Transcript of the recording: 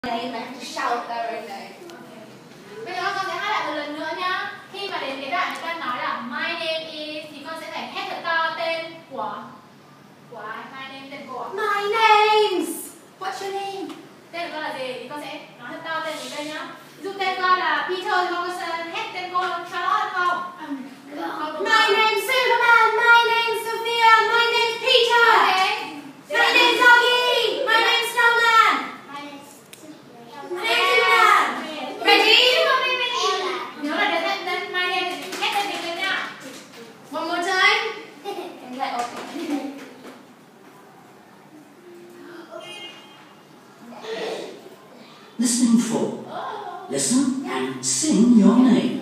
Shout every day. Bây giờ con sẽ hát lại một lần nữa nhá. Khi mà đến cái đoạn người ta nói là my name is thì con sẽ phải hét thật to tên của ai? My name, tên của My name's. What's your name? tên của con là gì thì con sẽ nói thật to tên mình đây nhá. Ví dụ tên con là Peter thì con sẽ hét tên cô Charlotte không? My name's Superman. My name's Sophia. My name's Peter. Okay. My name's Doggy. My name's Snowman. My name's Superman. Ready? Nhớ là đến my name thì hét tên mình lên nha. One more time. And let open. Listening for. Listen and sing your name.